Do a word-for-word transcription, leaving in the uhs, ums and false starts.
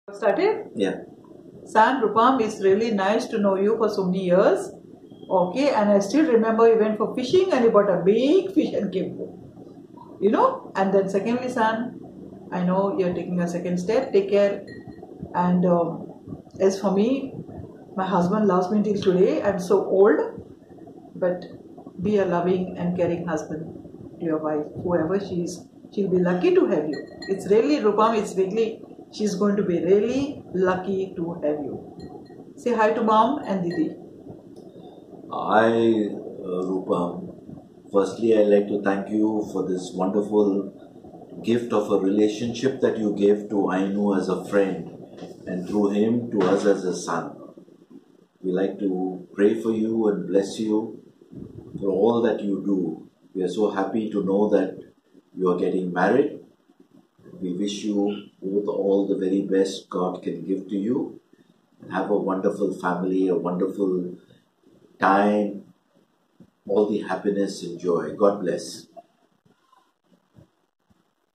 Started? Yeah. San Rupam, it's really nice to know you for so many years. Okay, and I still remember you went for fishing and you bought a big fish and came home. You know? And then secondly, San, I know you're taking a second step. Take care. And um, as for me, my husband loves me till today. I'm so old. But be a loving and caring husband to your wife, whoever she is. She'll be lucky to have you. It's really, Rupam, it's really, she's going to be really lucky to have you. Say hi to mom and Didi. I, uh, Rupam, firstly, I'd like to thank you for this wonderful gift of a relationship that you gave to Ainu as a friend and through him to us as a son. We like to pray for you and bless you for all that you do. We are so happy to know that you are getting married. We wish you both all the very best God can give to you. Have a wonderful family, a wonderful time, all the happiness and joy. God bless.